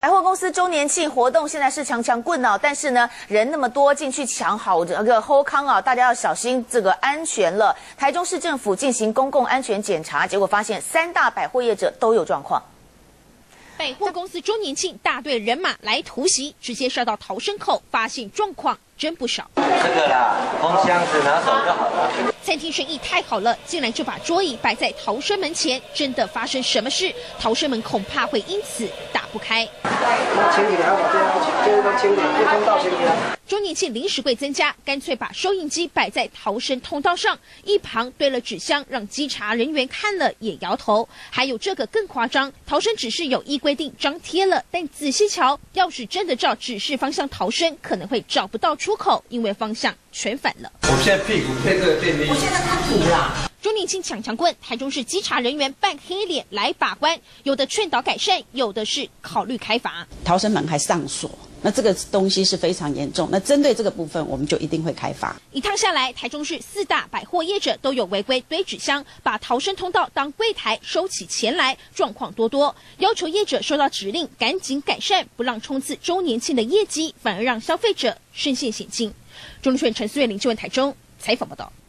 百货公司周年庆活动现在是强棍哦，但是呢，人那么多进去抢好这个后康啊，大家要小心这个安全了。台中市政府进行公共安全检查，结果发现3大百货业者都有状况。 百货公司周年庆大队人马来突袭，直接杀到逃生口，发现状况真不少。 这个啦，空箱子拿走就好了。 餐厅生意太好了，竟然就把桌椅摆在逃生门前，真的发生什么事，逃生门恐怕会因此打不开。 清理好，就是清理，不通道清理。 周年庆临时柜增加，干脆把收银机摆在逃生通道上，一旁堆了纸箱，让稽查人员看了也摇头。还有这个更夸张，逃生指示有依规定张贴了，但仔细瞧，要是真的照指示方向逃生，可能会找不到出口，因为方向全反了。 我现在屁股配这个电力， 我现在看图啦。周年庆抢棍，台中市稽查人员扮黑脸来把关，有的劝导改善，有的是考虑开罚。 逃生门还上锁，那这个东西是非常严重。那针对这个部分，我们就一定会开罚。 一趟下来，台中市4大百货业者都有违规堆纸箱，把逃生通道当柜台收起钱来，状况多，要求业者收到指令赶紧改善，不让冲刺周年庆的业绩，反而让消费者深陷险境。中立新闻陈思月、林志文台中采访报道。